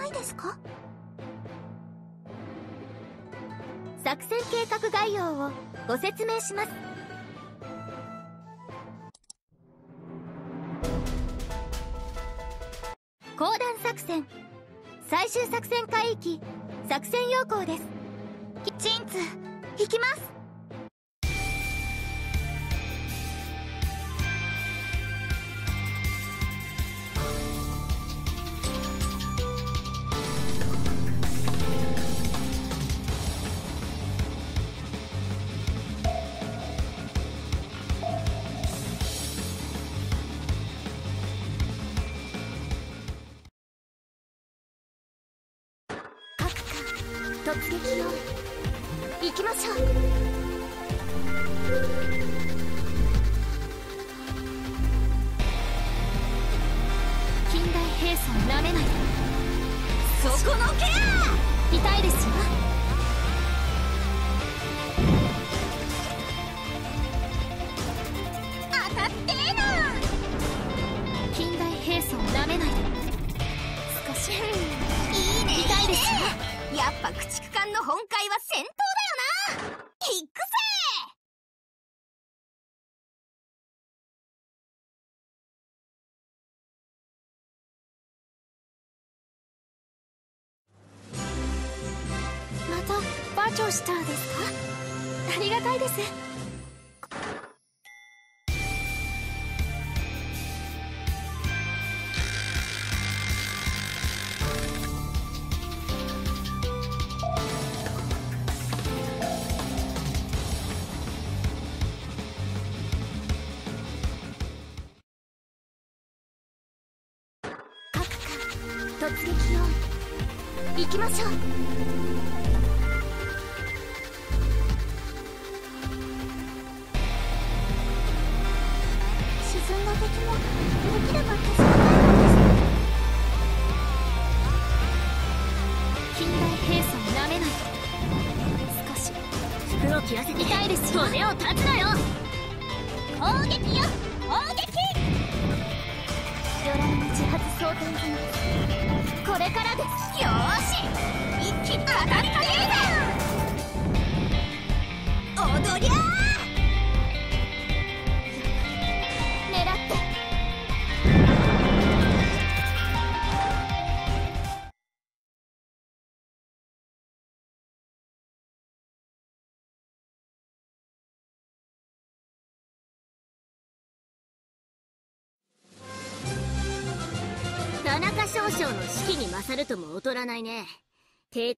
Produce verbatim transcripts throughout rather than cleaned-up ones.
ないですか？ 作戦計画概要をご説明します。公団作戦最終作戦海域作戦要項です。 チンツ行きます。突撃を行きましょう。 近代兵装なめないで。 そこのケア痛いですよ。 当たってーな。 近代兵装なめないで。少しいいね。 痛いですよ。 やっぱ駆逐艦の本会は戦闘だよな。行くぜ。 またバチョしたですか？ありがたいです。 突撃を行きましょう。沈んだ敵もできれば消しないのです。 近代兵装なめないで。少し服を着らせて痛いですよ。骨を断つなよ。 攻撃よ攻撃。 魚雷の自発装填済みです。これからです。 よーし一気に当たりかけるぞ。踊りゃー。 狙って。田中少将の指揮に勝るとも劣らないね。て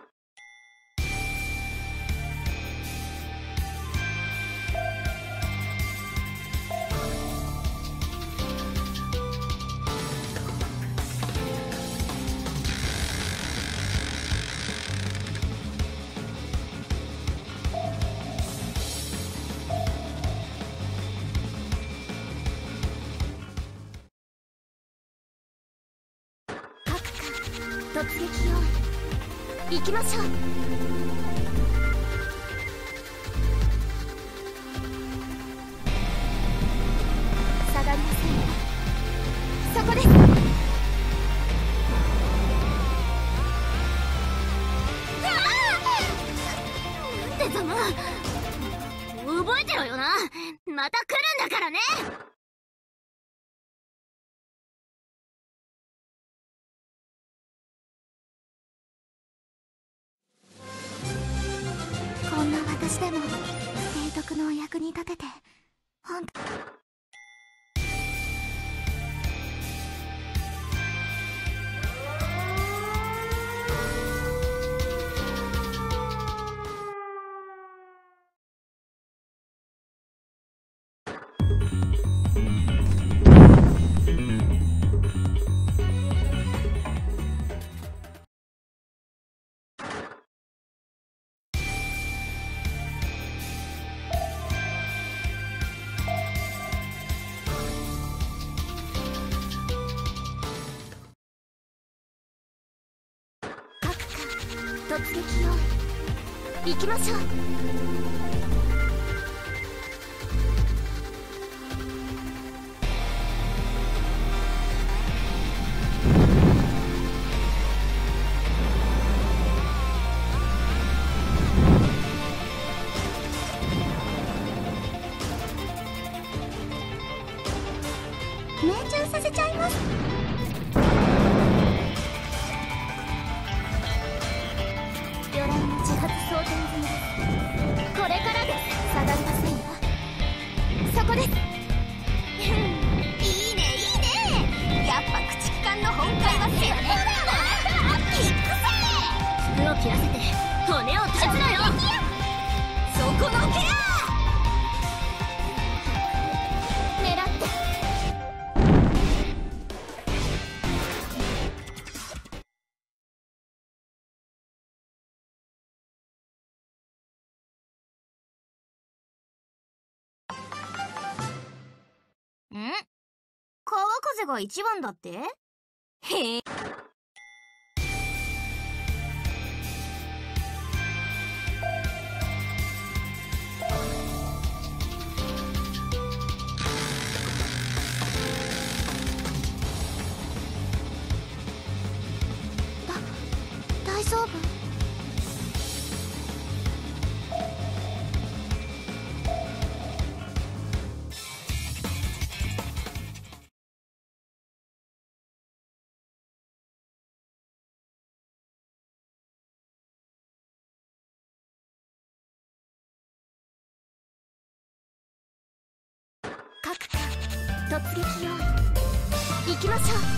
突撃を行きましょう。下がりませんよ。そこです。 なんてざま。覚えてろよな。また来るんだからね。 こんな私でも提督のお役に立てて本当。突撃を行きましょう。 せちゃいます。 魚雷の自発装填済みです。これからです。下がりませんよ。そこです。 いいねいいね。やっぱ駆逐艦の本会は絶好だよな。キックせ服を切らせて骨を断つのよ。 そこのけや。 狙って。 ん？川風が一番だって？へえ。大丈夫？ 各艦突撃用意。行きましょう。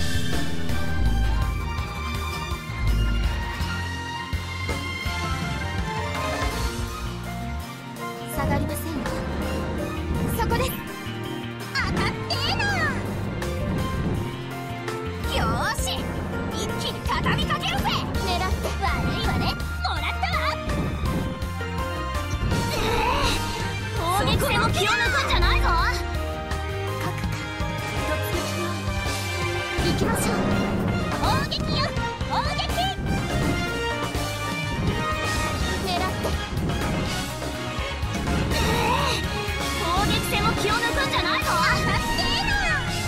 下がりませんよ。そこです。 当たってえな。よーし、一気に畳みかけるぜ。 狙って。 悪いわね、もらったわ。 攻撃性も気を抜くんじゃないぞ。各艦突撃用意。行きましょう。 砲撃よ、砲撃。 狙って。攻撃性も気を抜くんじゃないぞ。 当たってえな。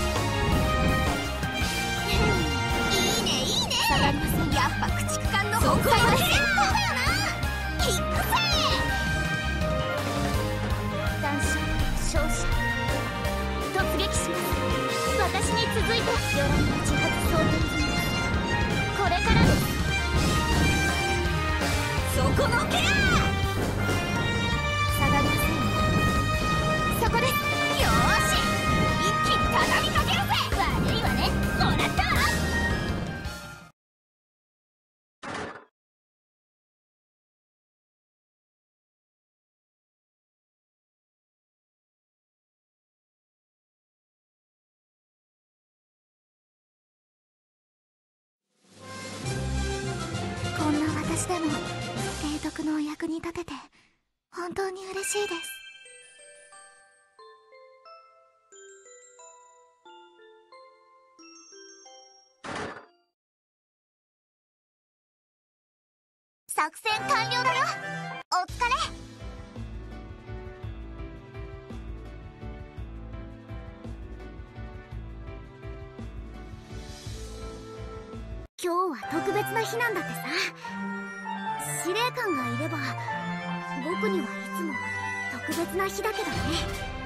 いいねいいね。 下がりません。 やっぱ駆逐艦の本会は絶好だよな。キックせ男子勝者突撃します。私に続いて魚雷の自発装填済みです。これからです。 そこのけや。 下がりませんよ。そこです。 よーし、一気に畳みかけるぜ。悪いわね、もらったわ。 こんな私でも提督のお役に立てて本当に嬉しいです。作戦完了だよ。お疲れ。 今日は特別な日なんだってさ。司令官がいれば僕にはいつも特別な日だけどね。